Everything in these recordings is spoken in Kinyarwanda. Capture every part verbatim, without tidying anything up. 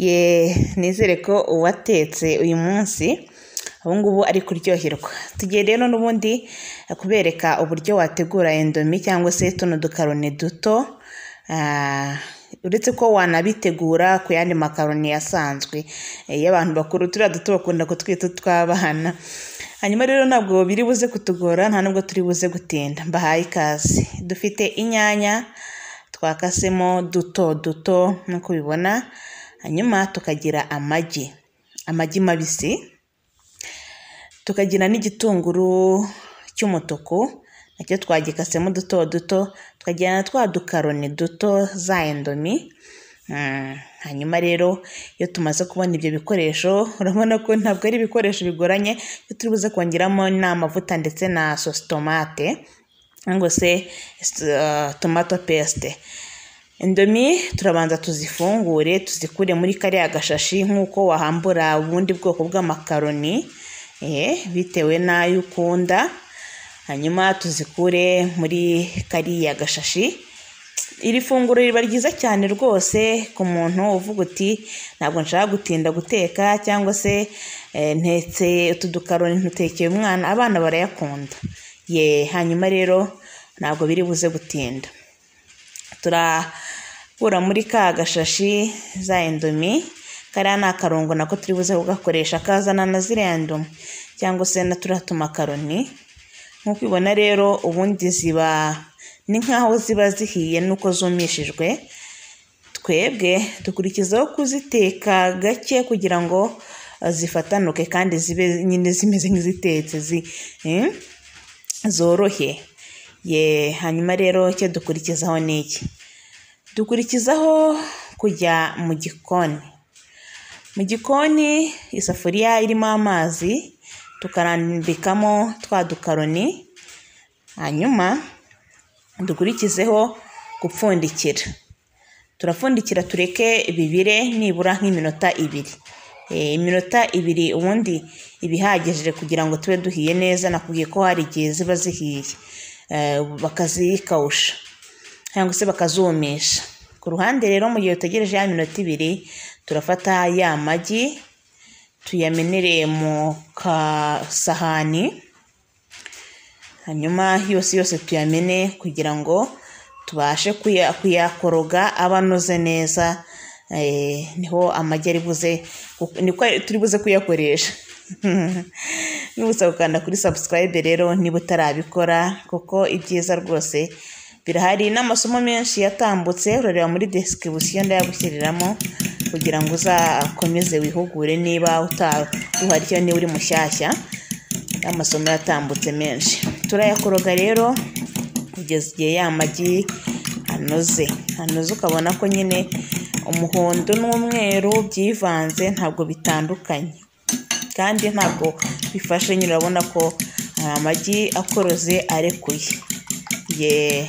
ye nizere ko uwatetse uyu munsi ubu ngubu ari kuryoherwa. Tugiye rero n'ubundi kubereka uburyo wategura endomi cyangwa se tuno dukaroni duto, uh, uretse ko wanabitegura ku yandi makaroni asanzwe y'abantu bakuru. Turiya duto bakunda kutwita tw'abana. Hanyuma rero ntabwo biri buze kutugora, nta nubwo turi buze gutinda. Mbahaye ikaze. Dufite inyanya twakasemo duto duto nk'uko ubibona, hanyuma tukagira amagi amagi mabisi, tukagira n'igitunguru cy'umutuku nacyo twagikasemo duto duto, tukagira na twa dukaroni duto za endomi. Hmm. Hanyuma rero iyo tumaze kubona ibyo bikoresho, urabona ko ntabwo ari ibikoresho bigoranye. Iyo turi buze kongeramo n'amavuta ndetse na sauce tomate cyangwa se uh, tomato paste. Endomi turabanza tuzifungure, tuzikure muri kariya gashashi nk'uko wahambura ubundi bwoko bw'amakaroni eh bitewe n'ayo ukunda. Hanyuma tuzikure muri kariya gashashi. Iri funguro riba ryiza cyane rwose ku muntu uvuga uti ntabwo nshaka gutinda guteka, cyangwa se eh, ntetse utu dukaroni ntutekeye umwana, abana barayakunda. Ye hanyuma rero ntabwo biri buze gutinda. Turakura muri ka gashashi za endomi, kariya ni akarongo nako turi buze kugakoresha kazana na ziriya endomi cyangwa se na turiya tumakaroni. Nk'uko ubibona rero ubundi ziba ni nkaho ziba zihiye nuko zumishijwe. Twebwe dukurikizaho kuziteka gake kugira ngo zifatanuke kandi zibe nyine zimeze nk'izitetse zi eh? zorohe. Ye hanyuma rero cyo dukurikizaho niki, dukurikizaho kujya mu gikoni. Mu gikoni isafuriya irimo amazi, tukarambikamo twa dukaroni, hanyuma dukurikizeho gupfundikira. Turapfundikira tureke bibire nibura nk'iminota ibiri. E, iminota ibiri ubundi ibihagije kugira ngo tube duhiye neza. Nakubwiye ko hari igihe ziba zihiye e, bakazikawusha cyangwa se bakazumisha. Ku ruhande rero mu gihe utegereje ya minota ibiri, turafata ya magi tuyamenere mu kasahani, hanyuma yose yose tuyamene kugira ngo tubashe kuyakoroga abanoze neza. Eh, niho amagi ari buze niko turi buze kuyakoresha. Nibutsa gukanda kuri subscribe rero niba utarabikora, kuko ibyiza rwose birahari. N'amasomo menshi yatambutse urareba muri description ndayagushyiriramo kugira ngo uzakomeze wihugure niba utari cyo niba uri mushyashya. Amasomo yatambutse menshi. Turayakoroga rero kugeza igihe ya magi anoze anoze ukabona ko nyine umuhondo n'umweru byivanze, ntabwo bitandukanye kandi ntabwo bifashe. Nyine urabona ko amagi akoroze arekuye. Ye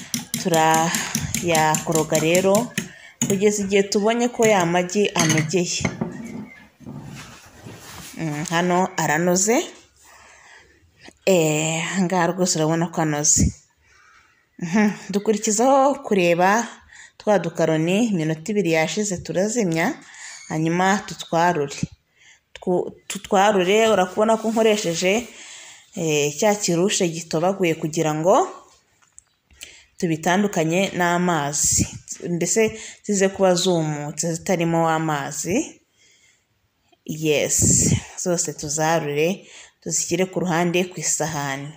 turayakoroga rero kugeza igihe tubonye ko ya magi anogeye. Mm, hano aranoze. Eh, ngaha rwose urabona ko anoze. Mhm, dukurikizaho kureba twa dukaroni. Iminota ibiri yashize turazimya, hanyuma tutwarure tutwarure urakubona ko nkoresheje eh, cya kirushe gitobaguye kugira ngo tubitandukanye n'amazi, mbese zize kuba zumutse zitarimo amazi. Yes, zose tuzarure tuzishyire ku ruhande ku isahani.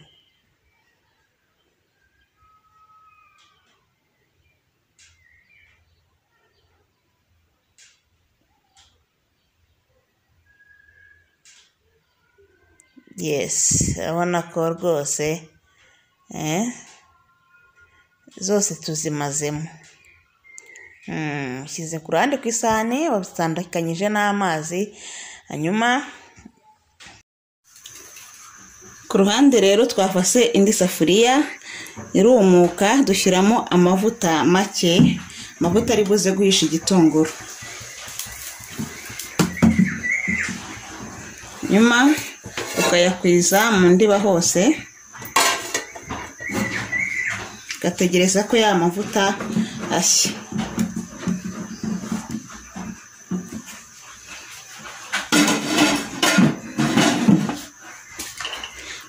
Yes, urabona ko rwose eh zose tuzimazemo. Mm, shyize ku ruhande ku isahani, wabitandukanyije n'amazi. Hanyuma ku ruhande rero twafase indi safuriya irumuka, dushyiramo amavuta make, amavuta ari buze guhisha igitunguru. Nyuma ukayakwiza mu ndiba hose, gategereza ko ya mavuta ashya.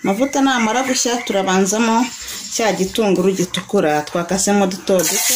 Amavuta namara gushya turabanzamo cya gitunguru gitukura twakasemo duto duto.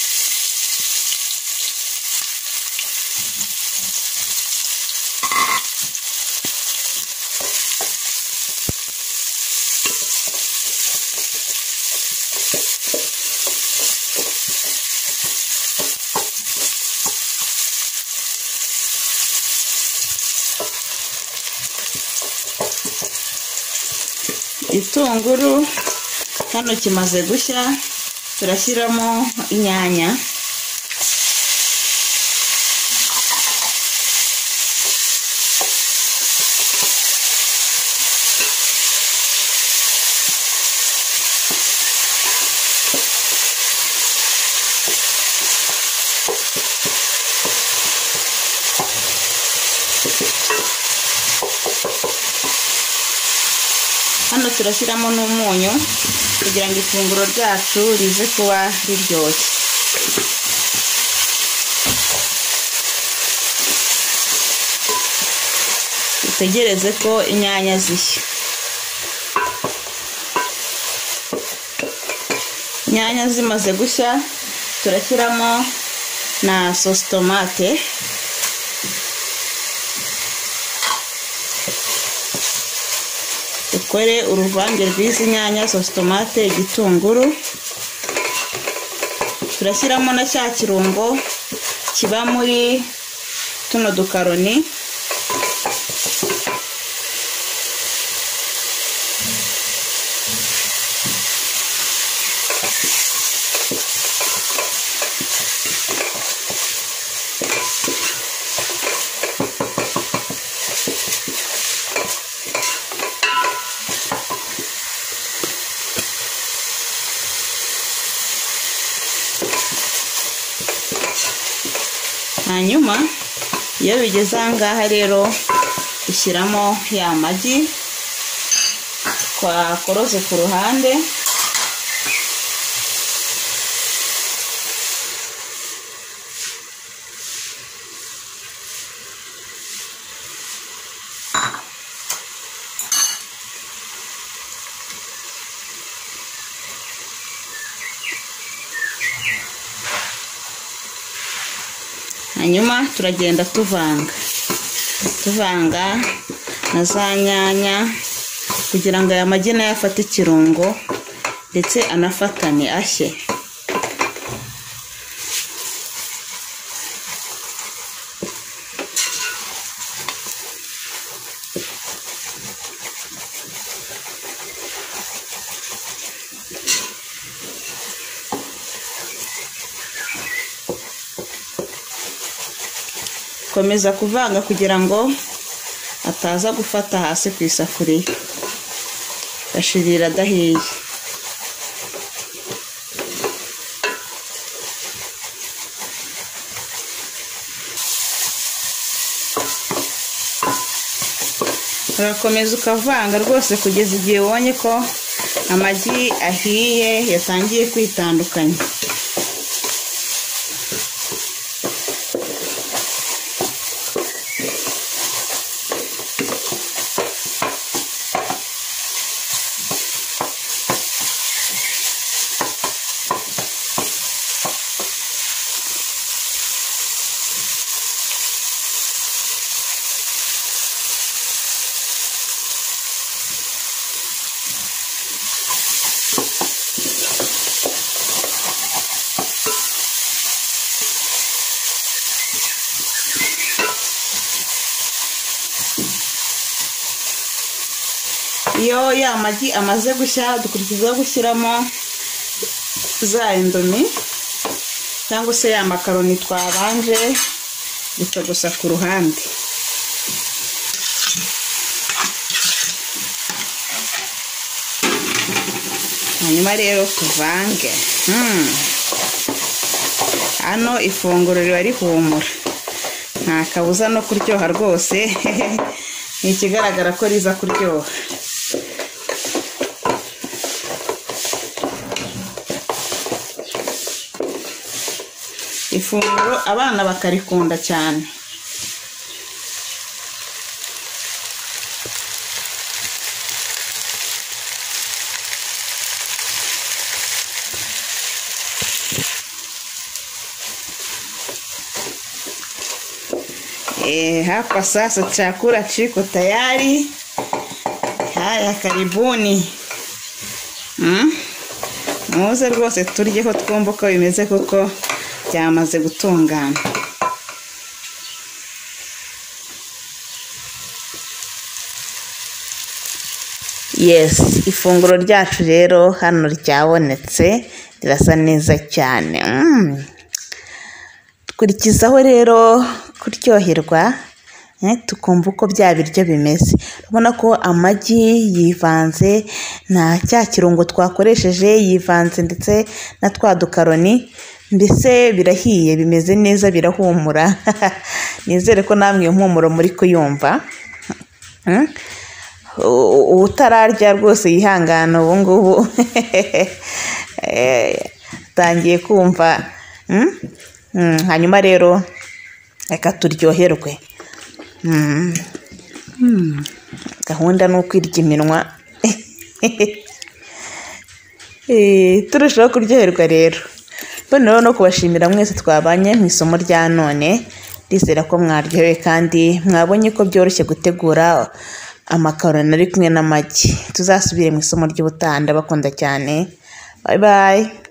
Igitunguru hano kimaze gushya turashyiramo inyanya. Hano turashyiramo n'umunyu kugira ngo ifunguro ryacu rize kuba riryoshye. Dutegereze ko inyanya zishya. Inyanya zimaze gushya turashyiramo na sauce tomate. Dukore uruvange rw'izi nyanya, sauce tomate, igitunguru. Turashyiramo na cya kirungo kiba muri tuno dukaroni. Hanyuma iyo bigeze ahangaha rero dushyiramo ya magi twakoroze ku ruhande. Hanyuma turagenda tuvanga tuvanga na za nyanya kugira ngo aya magi nayo afate ikirungo ndetse anafatane ashye. Komeza kuvanga kugira ngo ataza gufata hasi ku isafuriya gashirira dahiye. Urakomeza ukavanga rwose kugeza igihe ubonye ko amagi ahiye yatangiye kwitandukanya. Iyo ya magi amaze gushya dukurikizaho gushyiramo za indomi cyangwa se ya makaroni twabanje gusa ku ruhande. Hanyuma rero tuvange. Hmm. Hano ifunguro riba rihumura nta kabuza no kuryoha rwose. Ni ikigaragara ko riza kuryoha. Ifunguro abana bakarikunda cyane. E, hapa sasa chakula chiko tayari. Haya, karibuni. Mm? Muze rwose turyeho twumva ko bimeze kuko byamaze gutungana. Yes, ifunguro ryacu rero hano ryabonetse, rirasa neza cyane. Mm. Tukurikizaho rero kuryoherwa, eh, tukumva uko bya biryo bimeze. Urabona ko amagi yivanze na cya kirungo twakoresheje, yivanze ndetse na twa dukaroni, mbese birahiye, bimeze neza, birahumura. Nizere ko namwe impumuro muri kuyumva. Mm? Utararya rwose yihangana ubu ngubu tangiye kumva. Mm? Mm, hanyuma rero reka turyoherwe. Mm. Mm. Gahunda ni ukwirya iminwa. Eh, turushaho kuryoherwa rero. Boneho no kubashimira mwese twabanye mu isomo rya none. Ndizera ko mwaryohewe kandi mwabonye ko byoroshye gutegura amakaroni ari kumwe n'amagi. Tuzasubire mu isomo ry'ubutaha, ndabakunda cyane. Bye bye.